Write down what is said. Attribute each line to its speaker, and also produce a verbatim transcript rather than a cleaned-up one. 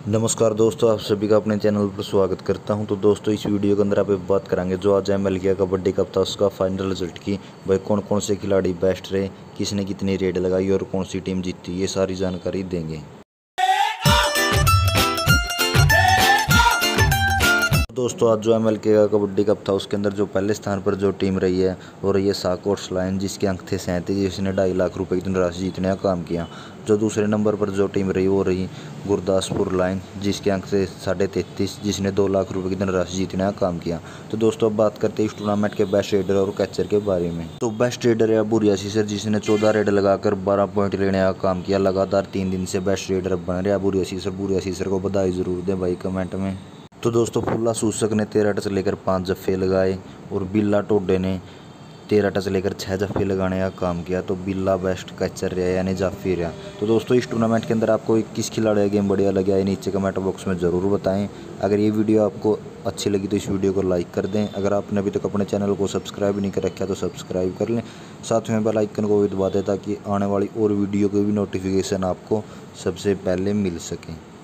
Speaker 1: नमस्कार दोस्तों, आप सभी का अपने चैनल पर स्वागत करता हूं। तो दोस्तों, इस वीडियो के अंदर आप एक बात करेंगे जो आज एम एल के कबड्डी कप था उसका फाइनल रिजल्ट की। भाई कौन कौन से खिलाड़ी बेस्ट रहे, किसने कितनी रेड लगाई और कौन सी टीम जीती, ये सारी जानकारी देंगे। दोस्तों, आज जो एम एल के का कबड्डी कप था उसके अंदर जो पहले स्थान पर जो टीम रही है वो रही है साकोट्स लायन, जिसके अंक थे सैंतीस, जिसने ढाई लाख रुपए की धनराशि जीतने का काम किया। जो दूसरे नंबर पर जो टीम रही वो रही गुरदासपुर लायन, जिसके अंक थे साढ़े तैंतीस, जिसने दो लाख रुपए की धनराशि जीतने का काम किया। तो दोस्तों, अब बात करते हैं इस टूर्नामेंट के बेस्ट रेडर और कैचर के बारे में। तो बेस्ट रेडर है बुरिया सीसर, जिसने चौदह रेड लगाकर बारह पॉइंट लेने का काम किया। लगातार तीन दिन से बेस्ट रेडर बन रहा बुरिया सीसर। बुरिया सीसर को बधाई जरूर दें भाई कमेंट में। तो दोस्तों, फुल्ला सूसक ने तेरह टच लेकर पाँच जफ्फे लगाए और बिल्ला टोडे ने तेरह टच लेकर छः जफ्फे लगाने का काम किया। तो बिल्ला बेस्ट कैचर रहा यानी जाफी रहा। तो दोस्तों, इस टूर्नामेंट के अंदर आपको किस खिलाड़ी का गेम बढ़िया लगा है नीचे कमेंट बॉक्स में ज़रूर बताएं। अगर ये वीडियो आपको अच्छी लगी तो इस वीडियो को लाइक कर दें। अगर आपने अभी तक अपने चैनल को सब्सक्राइब नहीं कर रखा तो सब्सक्राइब कर लें। साथ में बेल आइकन को भी दबा दें ताकि आने वाली और वीडियो की भी नोटिफिकेशन आपको सबसे पहले मिल सके।